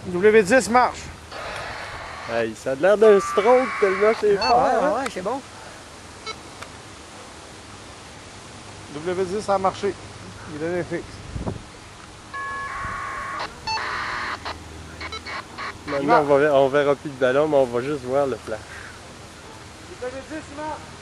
W10 marche. Hey, ça a l'air d'un stroke tellement c'est fort. Ouais, ouais, c'est bon. W10 a marché. Il est donné fixe. Maintenant, on verra plus de ballon, mais on va juste voir le flash. W10 marche.